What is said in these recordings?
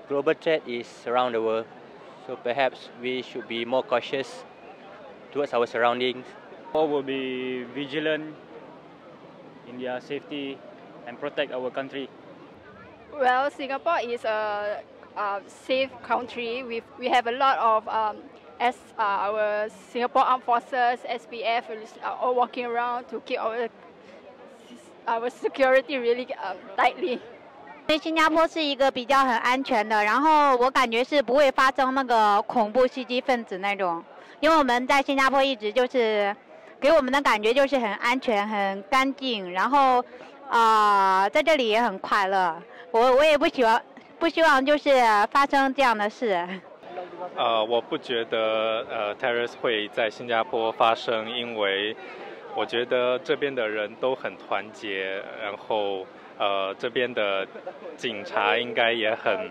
Global threat is around the world, so perhaps we should be more cautious towards our surroundings. All will be vigilant in their safety and protect our country. Well, Singapore is a safe country. We have a lot of our Singapore Armed Forces, SPF, are all walking around to keep our security really tightly. 因为新加坡是一个比较很安全的，然后我感觉是不会发生那个恐怖袭击分子那种，因为我们在新加坡一直就是给我们的感觉就是很安全、很干净，然后在这里也很快乐。我也不希望就是发生这样的事。 我不觉得terrorist 会在新加坡发生，因为我觉得这边的人都很团结，然后这边的警察应该也很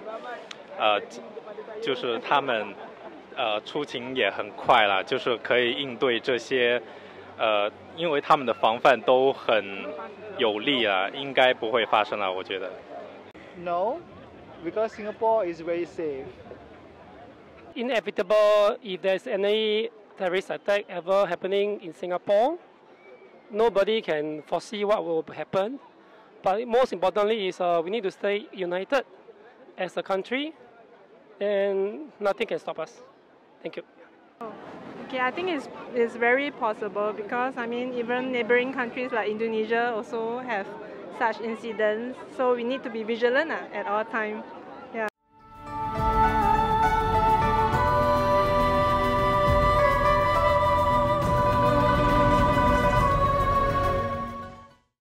就是他们出勤也很快啦，就是可以应对这些因为他们的防范都很有力啊，应该不会发生啦，我觉得。 No, because Singapore is very safe. Inevitable if there's any terrorist attack ever happening in Singapore, nobody can foresee what will happen. But most importantly is we need to stay united as a country, and nothing can stop us. Thank you. Okay, I think it's very possible because I mean even neighboring countries like Indonesia also have such incidents, so we need to be vigilant at all times.